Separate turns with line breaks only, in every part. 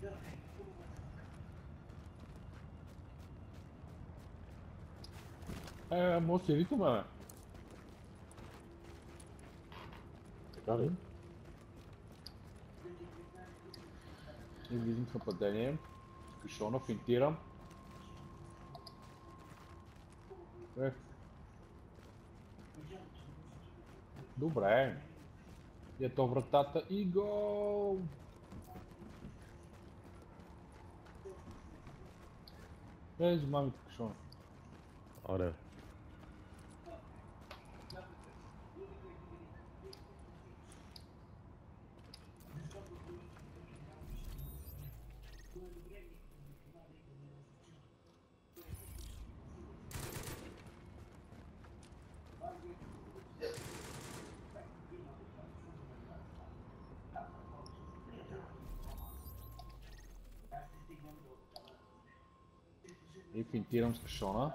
Може си ритъм, бе.
Така ли?
И влизам в нападение. Кашона, финтирам. Добре. Ето вратата и гол! Взимам кашона.
Аре.
И финтирам с кашона.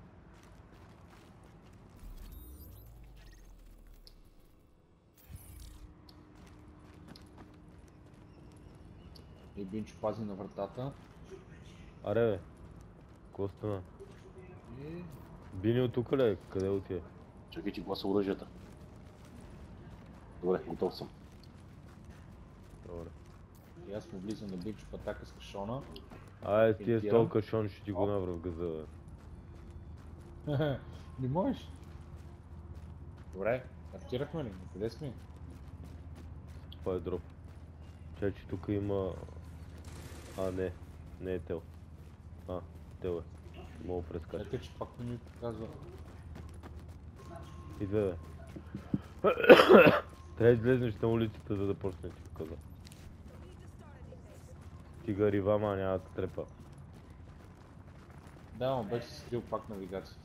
И Бинчо пази на вратата.
Аре бе. Какво стана? Бини от тук ли е? Къде отиде?
Чакай, че гласа оръжията. Добре, готов съм.
Добре.
И аз му влизам на Бинчо в атака с кашона.
Ай, с тия стол кашон ще ти го навра в газа, бе.
Не можеш. Добре, актирахме ли? Къде сме?
Това е дроп. Чай, че тук има... не. Не е тел. Тел е. Мога прескача.
Чакай, че пак не ми показва.
Идвай, бе. Трябва да излезнеш на улицата, за да почне ти показва. Стига рива, ма няма да трепа.
Да, но беше си скрил пак навигацията.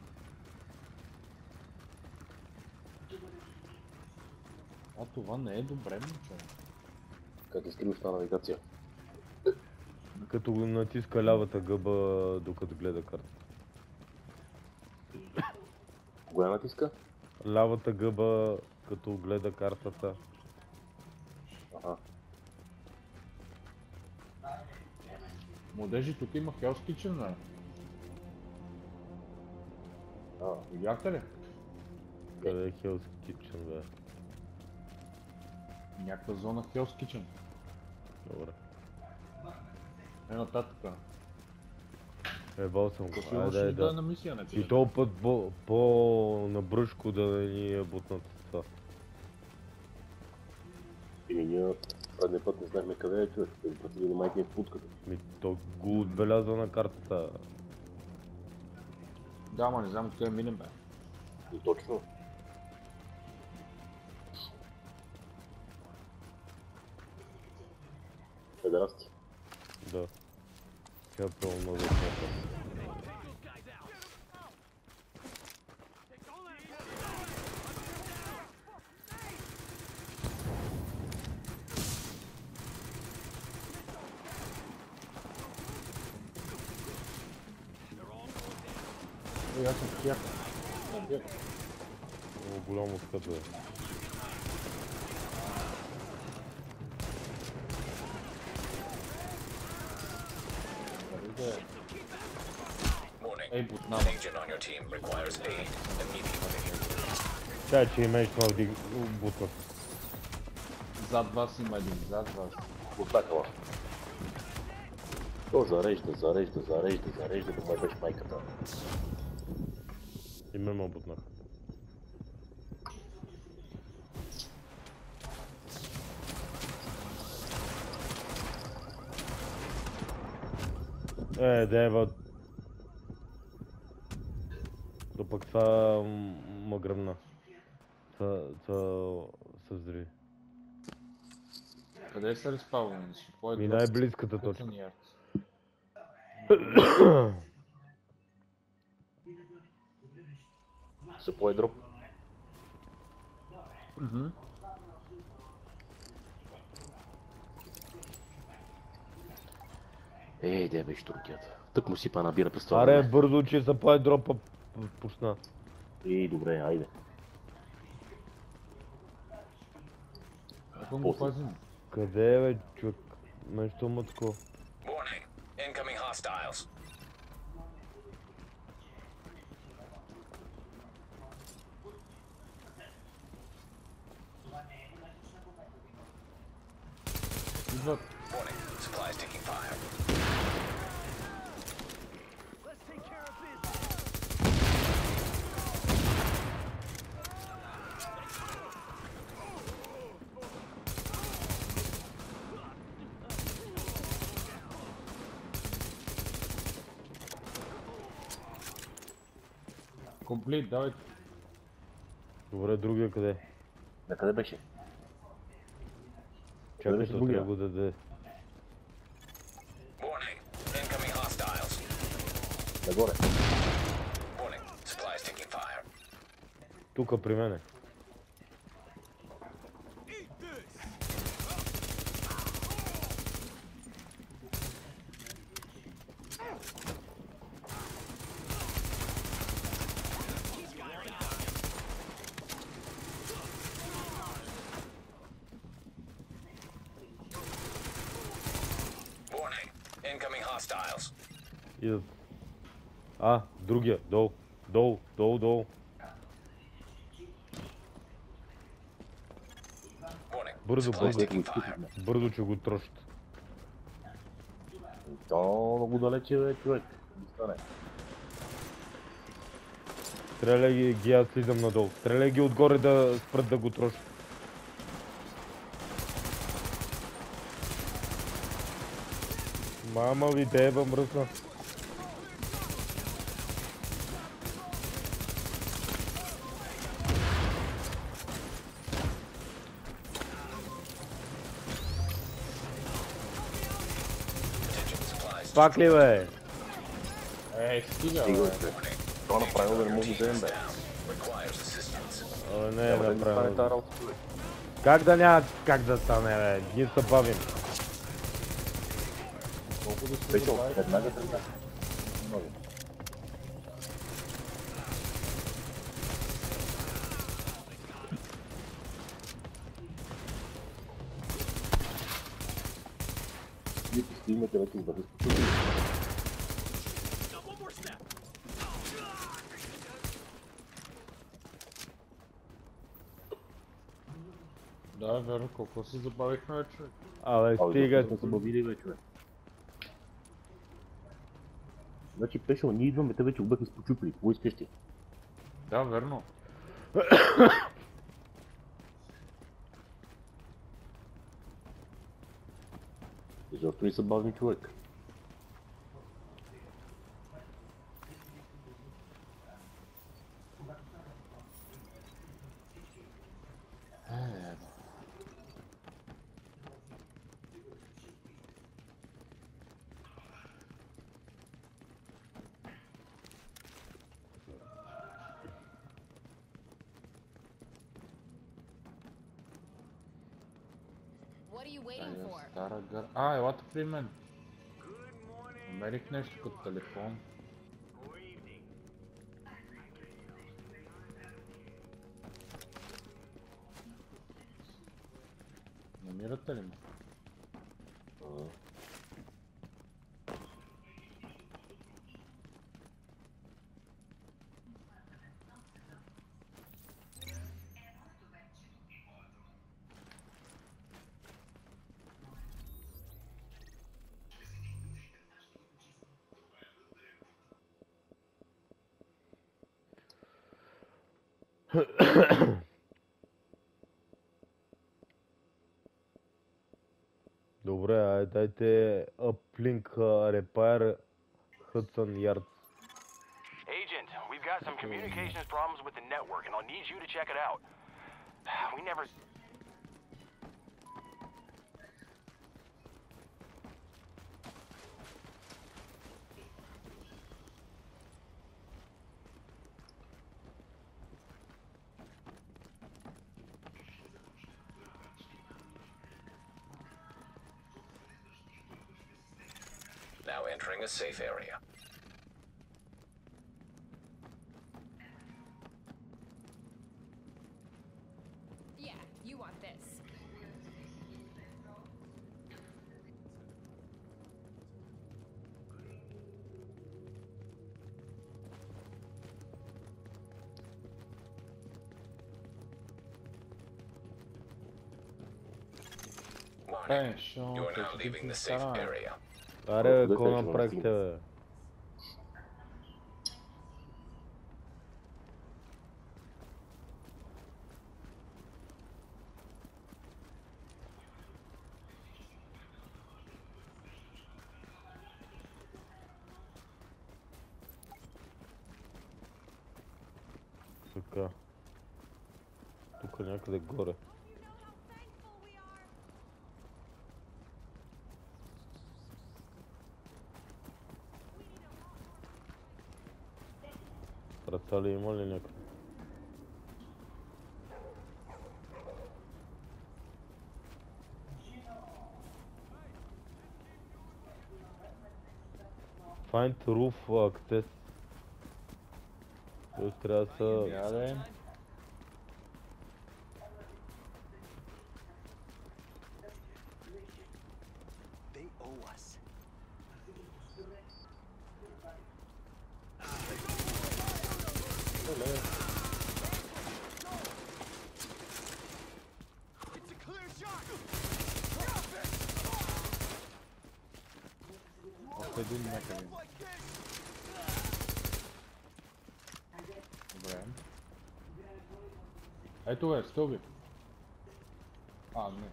Това не е добре, момче.
Как изкривиш на навигация?
Като го натиска лявата гъба, докато гледа картата.
Кога натиска?
Лявата гъба, като гледа картата.
Ага.
Младежи, тук има Hell's Kitchen, не? Видяхте ли?
Къде е Hell's Kitchen, бе?
Някаква зона Hell's Kitchen.
Добре.
Нататък.
Ебал съм го.
Айде, да. На мисия, не
и този път по-набръшко да не ни е бутнат това.
Ние предния път не знаехме къде е човек. Тези път види майка в путката.
То го отбелязва на картата.
Да, ма не знам къде минем, бе.
И точно. Педерасти.
Да. Сега пълно на вечерта.
Аз съм тях.
Много голямо скът, бе.
Ей, бутнам.
Чай, че имеш това бутнат.
Зад вас има един, зад вас.
Отакава. То зарежда, да ме беше майката.
И ме ме бутнах. Дева. То пък това ма гръмна. Това се взриви.
Къде се респаваме?
Ми най-близката точка.
Supply drop. Де беше туркията. Тък му сипа набира през това.
Аре, бързо, че supply drop пусна.
Добре, айде.
Ако го пазим.
Къде е, бе, човек? Нещо мътко.
Warning. Incoming hostiles.
Идват.
Warning. Supplies taking fire.
Комплит, давайте.
Добре, другия къде?
На къде беше?
Чакай,
беше
то
другия?
трябва да даде.
Warning. Incoming hostiles.
Нагоре.
Warning. Supplies taking fire.
Тука при мене.
Warning. Incoming hostiles.
Идат. А, другия. Долу. Долу, долу, долу.
Warning.
Бързо,
Supplies
бързо.
taking fire.
Бързо, че го трошат.
То много далече бе, човек. Не стане.
Стреляй ги, аз слизам надолу. Стреляй ги отгоре да спрат да го трошат. Мама ви деба мръсна.
Attention. Supplies.
Пак ли бе?
Стига,
Стига,
бе.
бе. Това направило да не може да вземем, бе.
Requires assistance.
О, не е
Няма да ни стане тази
направено.
работа, човек.
Как да няма как да стане, бе? Ние се бавим.
Колко да се
Печо,
добави?
веднага тръгна. Не може. Вие си стигнете вече да се
Да, верно, колко се забавихме, бе, човек.
Абе, стига.
сме се бавили, бе, човек. Значи, Пешо, ние идваме, те вече го бяха изпочупили. Какво искаш ти?
Да, верно.
Защо ли са бавни, човек?
What are you waiting for?
Стара гър... А, елата при мен. Намерих нещо като телефон. Намирате ли ме?
Добре, айде дайте uplink repair Hudson Yards.
Agent, we've got some communications problems with the network, and I'll need you to check it out. We never...
Now entering a safe area.
Yeah, you want this.
Warning.
Шо,
You are now
ще
leaving
ти
the safe
стана.
area.
Аре, бе,
Дете,
какво
ще
направихте,
настигне.
бе? Така. Тук някъде горе. Врата ли има ли някъде? Find roof access. Тоест трябва да са...
Я да е.
They owe us. It's a clear shot.
Още един някъде. Добре. Ето е, стълби. А, не.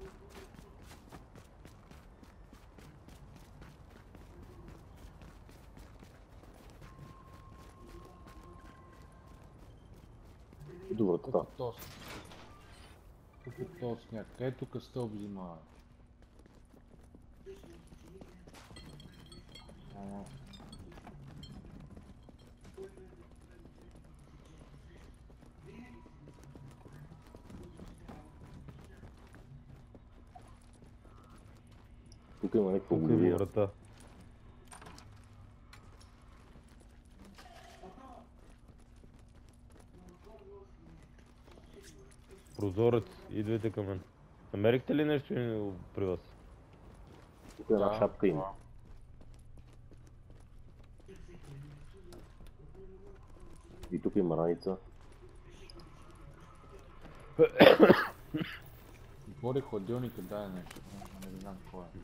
До вратата.
Тук е то сняг. Къде тук стълб взима? Ама.
Тук има някаква
Тук има
година.
врата. Прозорец, идвайте към мен. Намерихте ли нещо при вас?
Тук една шапка има. И тук има раница.
Отвори хладилника, дай нещо. Не знам какво е.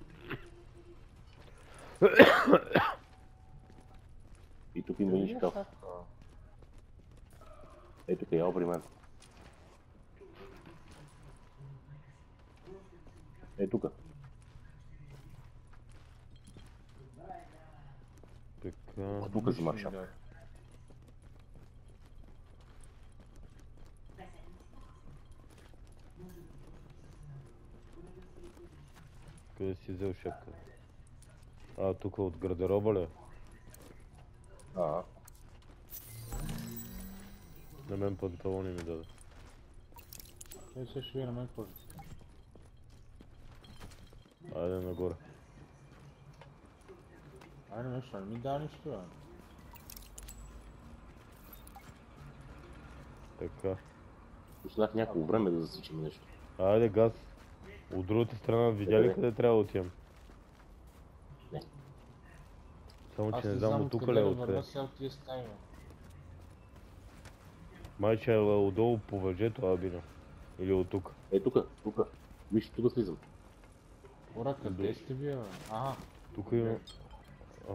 И тук има и шкаф. Ей, тук е ял при мен. Ей, тук.
Така...
Тук взимаш шапка.
Къде си взел шапка? А, тук от гардероба ли?
А,
На мен панталони ми даде.
Е, сега ще ви на мен какво ще си.
Айде нагоре.
Айде нещо, не ми дава нищо, бе.
Така.
останах няколко време да засичаме нещо.
Айде газ. От другата страна видя ли
Къде?
къде трябва да отидем?
Не.
Само
Аз
че не
не
знам
знам
от тук
откъде
ли е
да върна
откъде.
сега от тия стаи, бе.
Майче е отдолу по въжето, Абина. Или от тук.
Е, тук. Виж, тук слизам.
Ура, къде сте вие, бе? Ага.
Тук има... А,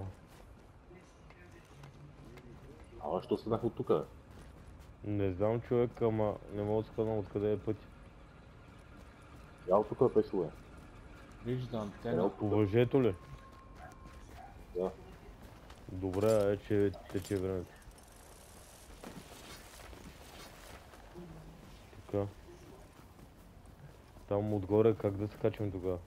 Ама, що станах от тук, бе?
не знам човек, ама не мога да схвана откъде е пътя.
Ял тук е пешло, бе.
Вижда антена.
По въжето ли?
Да.
Добре, е, че тече времето. Така. Там отгоре как да се качвам тогава?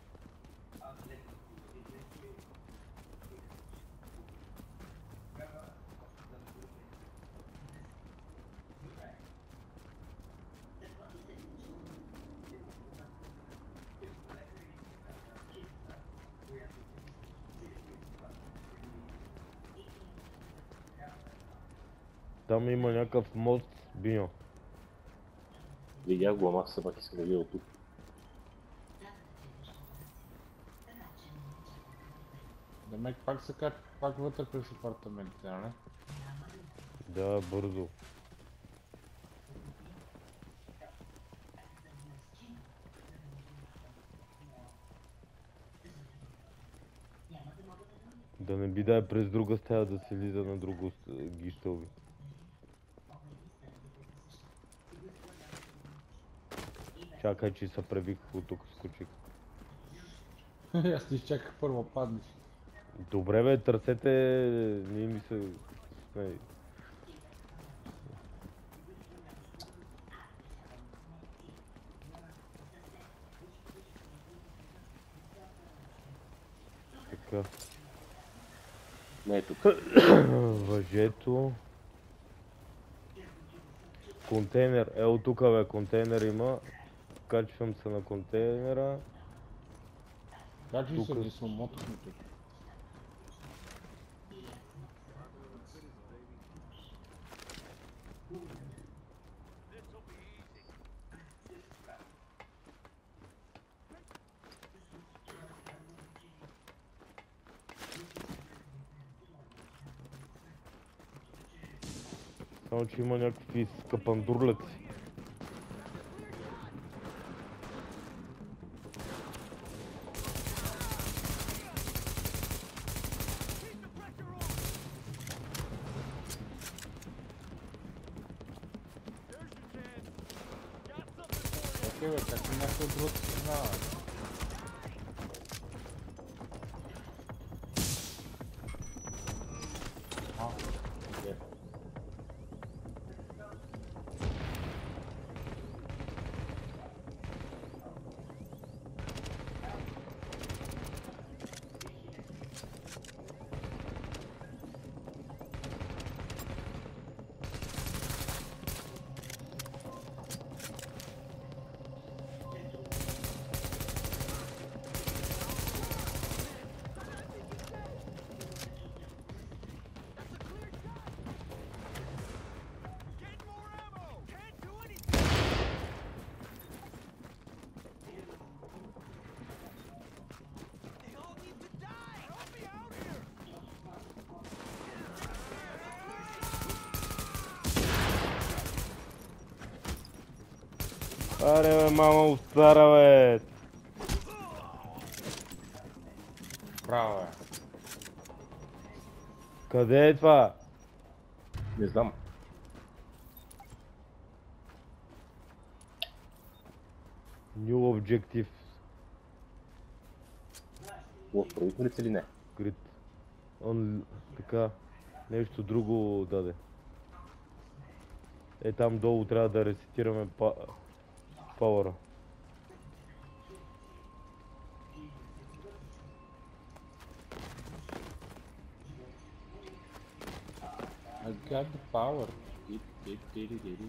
Там има някакъв мост, Биньо.
Видях го, ама все пак искам да видя от тук.
Демек пак се качва, пак вътре през апартаментите, нали?
Да, бързо. Да не би да е през друга стая да се лиза на друго гищелви. Чакай, че се превиках от тук, скочих.
Аз ти изчаках първо паднеш.
Добре бе, търсете, ние ми се... Смей. Така.
Не е тук.
Въжето. Контейнер. Ето тук бе, контейнер има. Качвам се на контейнера.
Качи се,
Тука.
ние сме мотохме тук.
Само че има някакви скапандурлеци.
Окей бе, как и някой от другата страна, бе? Окей.
Аре бе, мама остара бе!
Браво, бе.
Къде е това?
Не знам.
New Objective.
Лош правителец или не?
Grid. Он така нещо друго даде. Е там долу трябва да ресетираме пауъра.
I got the power. Дidi.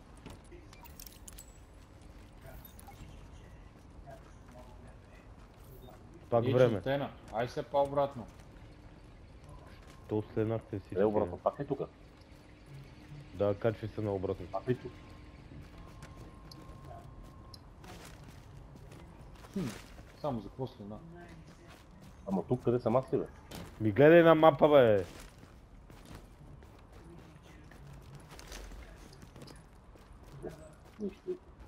Пак време.
Тена, ай се по-обратно.
То следнахте всички.
Е, обратно, пак е тук.
Да, качви се на обратно.
Пак е тук.
Само за какво следа?
Ама тук къде съм аз ли, бе?
Ми гледай на мапа бе!
Нищо.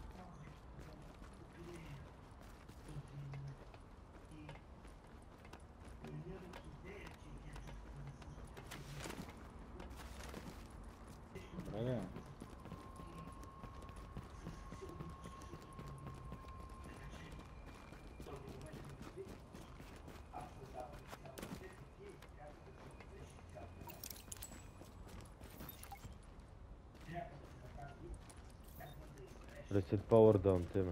Добре,
Reset power да антена.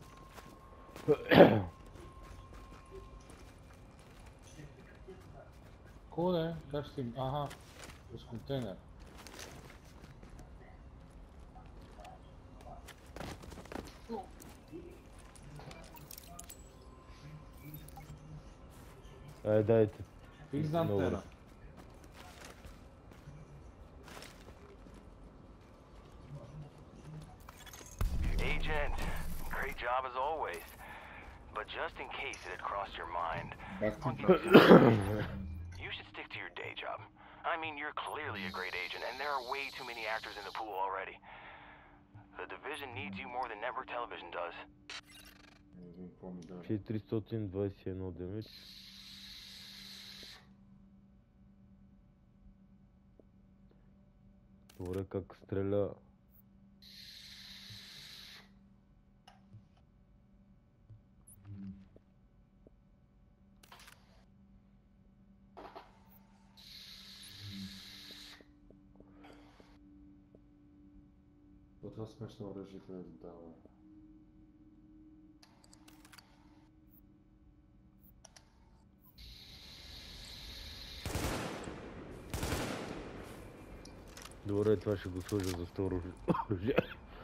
Кое? Как ще им? Ага, с контейнер.
Дайте.
Фикс на
Добре.
антена.
Agent, great job as always. But just in case it had crossed your mind,
Back to
you should stick to your day job. I mean, you're clearly a great agent, and there are way too many actors in the pool already. The division needs you more than network television does.
421 демидж. Добре, как стреля.
Това смешно оръжие да дава.
Добре, това ще го сложа за второ оръжие.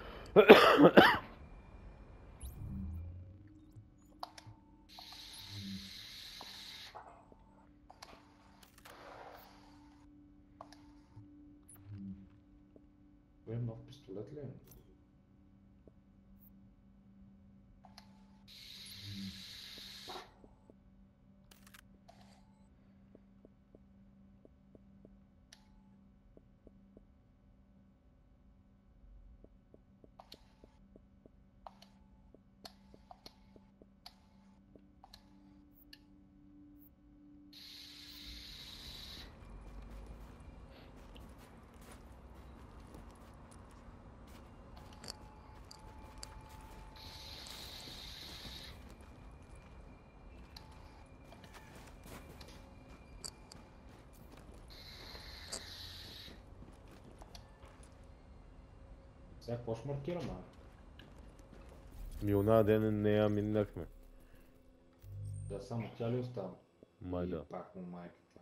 Това е нов пистолет ли е? Сега какво ще маркираме?
Ми оная ден не я минахме.
Да, само тя ли остава?
Май да.
И пак му майката.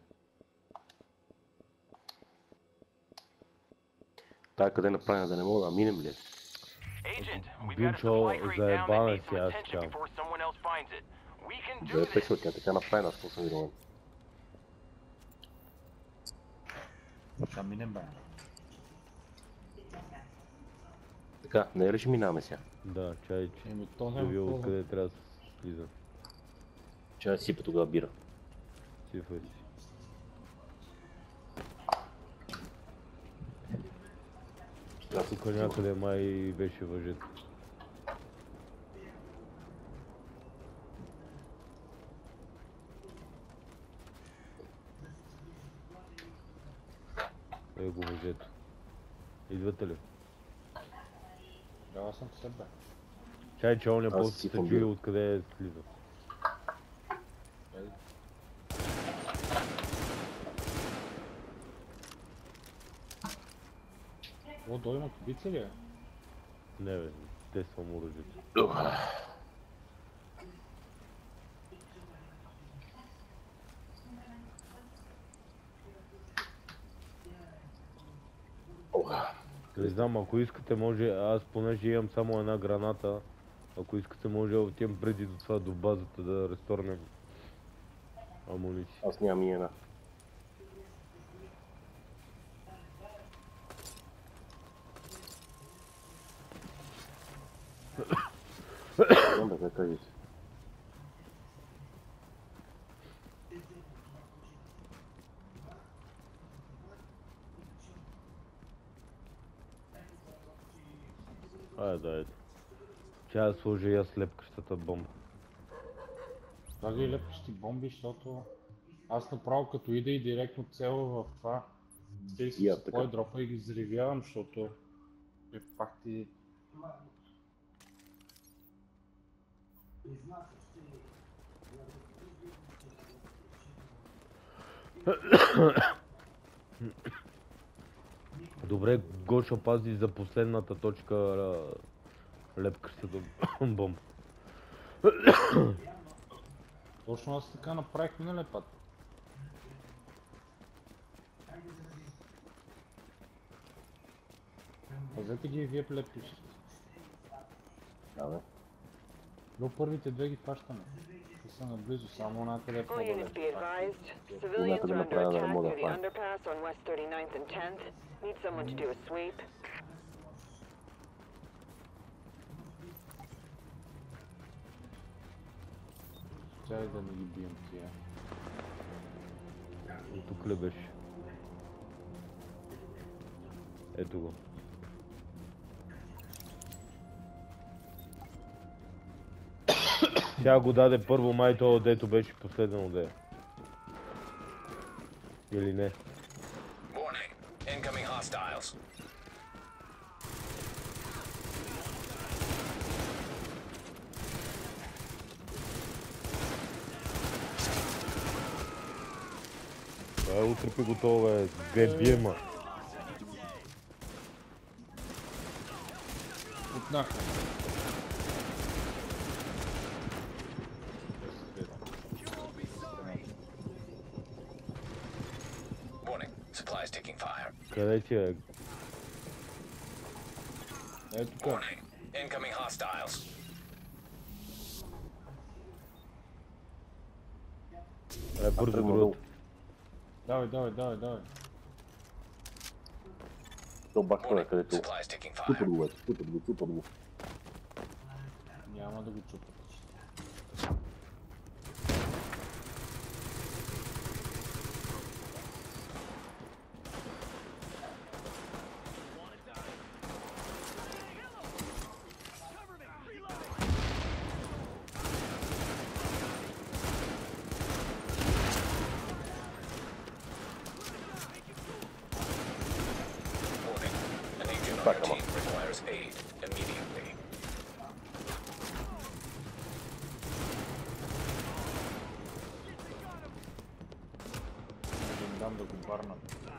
Тая къде направена да не мога да минем ли?
Agent, we've got a
Бинчо,
supply crate down that
заебана
needs
си,
some
аз
attention
чам.
before someone else finds it. We can
Да
do
е
this.
песо, тя така направена, аз съм виновен.
Ще минем бе.
Така, не е ли ще минаваме сега?
Да, чай, че
Еми то
да
няма
ви
какво.
откъде трябва да слизам.
Че сипа тогава бира.
Сифай си. Тук някъде май беше въжето. Е го въжето. Идвате ли?
Да, аз съм след бе.
Чай, че оня
Аз
после
си
се
фондирам.
чуи откъде слиза.
О, дой имат убийци ли е?
Не бе, тествам оръжието. Не знам, ако искате може, аз понеже имам само една граната, ако искате може да отидем преди до това до базата да ресторнем амуниции.
Аз нямам и една. Знам бе, как кажеш.
Да, ето. Че аз сложа и аз слепкащата бомба.
Това ги лепиш ти бомби, защото аз направо като ида и директно цел в това. Стей си
Я,
с
така.
твой дропа и ги взривявам, защото пак ти...
Добре, Гошо пази за последната точка лепкащата бомба.
Точно аз така направих миналия път. Пазете ги и вие лепиш.
Да, бе.
До първите две ги фащаме. Те са наблизо, само някъде е
All units be
по-далеч.
advised. Civilians
Някъде
are under
направя да не
attack
мога
near
да
the
фана.
underpass on West 39th and 10th. Need someone to do a sweep.
Чай да не ги бием тия.
Тук ли беше? Ето го. Тя го даде първо май това, дето беше последен одея. Или не?
Warning. Incoming hostiles.
Утре пи готово бе, 2 биема.
Отнаха.
Warning. Supplies taking fire.
Къде ти е?
Ето тук.
Warning. Incoming hostiles.
Бързо
Тръгна
другото.
Давай, давай, давай, давай.
То баксто е
Warning.
където.
Supplies taking
Супер
fire.
го вече, супер го.
Няма да го чупат.
Warning. An agent on
Back
your
them up.
team requires aid immediately.
Ще им дам да го барнат.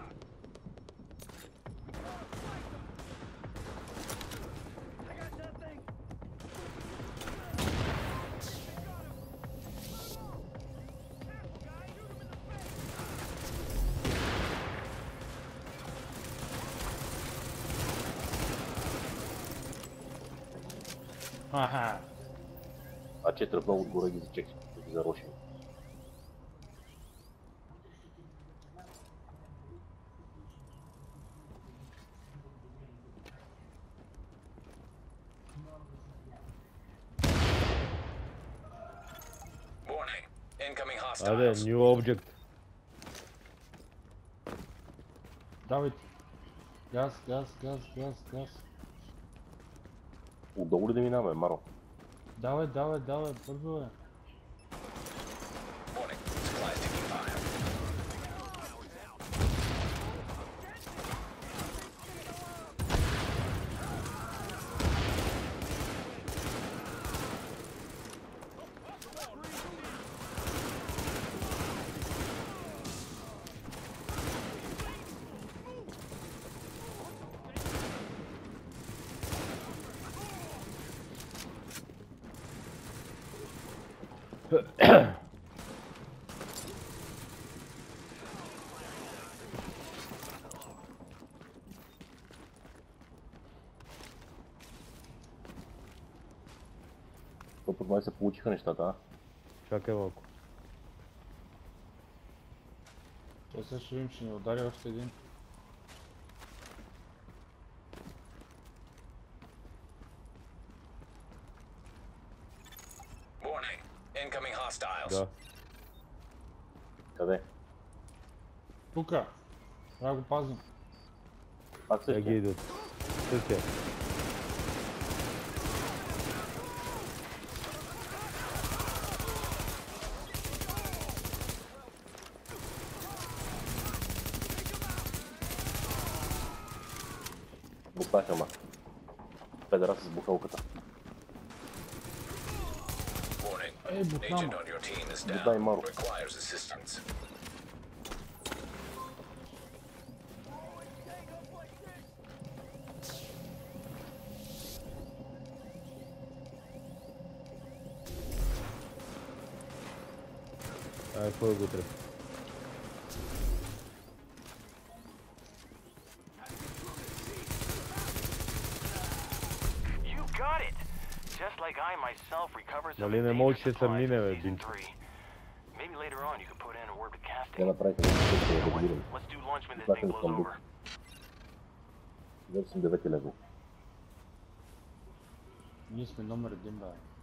Аха.
А че тръпнал отгоре ги зачех, ги зарошим.
Warning. Incoming
Айде,
hostiles.
new object.
Давайте. Газ, газ, газ, газ, газ.
Отдолу ли да минаваме, Маро?
Давай, давай, давай, бързо е.
Warning. Supplies taking fire.
То под май се получиха нещата, а?
Чакай малко.
Той сега ще видим, ще ни удари още един.
Warning. Incoming hostiles.
Да.
Къде?
Тука. Трябва да го пазим.
Пак
Тя ги
същия.
идват. Същия.
Бутаха, ма. Педера с бухалката.
Warning.
Ей,
An
бутнама.
agent on your team is
Бутнай,
down.
Маро.
Requires assistance.
Ай, кой го трябва?
You got it! Just like I myself recovered some
Нали не
endangered
можеш да се
supplies
мине,
in
бе,
Season
Динчо.
3. Maybe later on you can put in a word with
Те
casting.
направиха нещо, което да видим.
Let's do lunch when this
Back
thing
in
blows
Istanbul.
over.
Взел съм 9 лево.
Ние сме номер един, бе.